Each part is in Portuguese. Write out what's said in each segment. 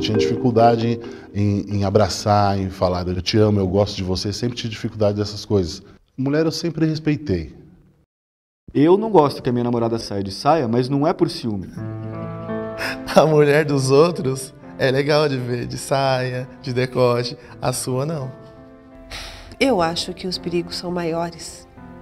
tinha dificuldade em abraçar, em falar eu te amo, eu gosto de você, sempre tive dificuldade dessas coisas. Mulher eu sempre respeitei. Eu não gosto que a minha namorada saia de saia, mas não é por ciúme. A mulher dos outros é legal de ver, de saia, de decote. A sua, não. Eu acho que os perigos são maiores,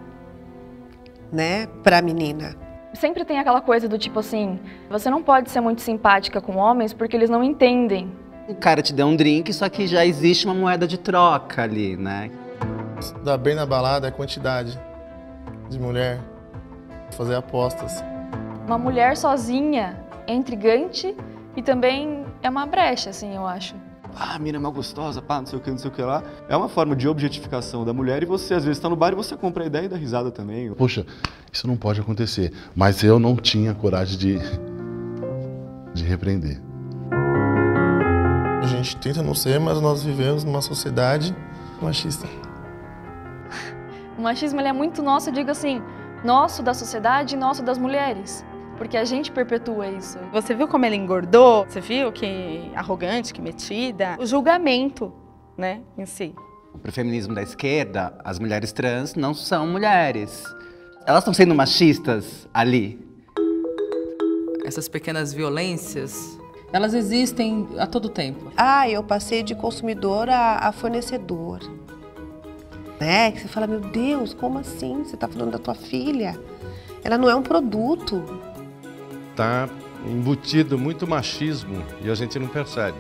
né, pra menina. Sempre tem aquela coisa do tipo assim, você não pode ser muito simpática com homens porque eles não entendem. O cara te deu um drink, só que já existe uma moeda de troca ali, né? Dá bem na balada é a quantidade de mulher. Fazer apostas. Uma mulher sozinha é intrigante e também é uma brecha, assim, eu acho. Ah, a mina é mal gostosa, pá, não sei o que, não sei o que lá. É uma forma de objetificação da mulher e você, às vezes, está no bar e você compra a ideia e dá risada também. Poxa, isso não pode acontecer. Mas eu não tinha coragem de repreender. A gente tenta não ser, mas nós vivemos numa sociedade machista. O machismo ele é muito nosso, eu digo assim, nosso da sociedade e nosso das mulheres. Porque a gente perpetua isso. Você viu como ela engordou? Você viu que arrogante, que metida? O julgamento, né, em si. Para o feminismo da esquerda, as mulheres trans não são mulheres. Elas estão sendo machistas ali. Essas pequenas violências, elas existem a todo tempo. Ah, eu passei de consumidor a fornecedor. Né? Que você fala, meu Deus, como assim? Você está falando da tua filha? Ela não é um produto. Tá embutido muito machismo e a gente não percebe.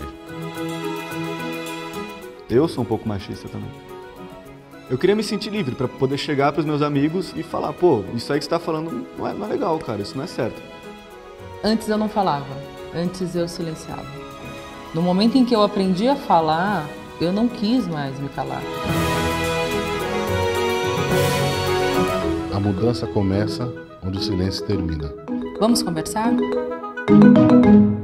Eu sou um pouco machista também. Eu queria me sentir livre para poder chegar para os meus amigos e falar, pô, isso aí que você está falando não é legal, cara, isso não é certo. Antes eu não falava, antes eu silenciava. No momento em que eu aprendi a falar, eu não quis mais me calar. A mudança começa onde o silêncio termina. Vamos conversar?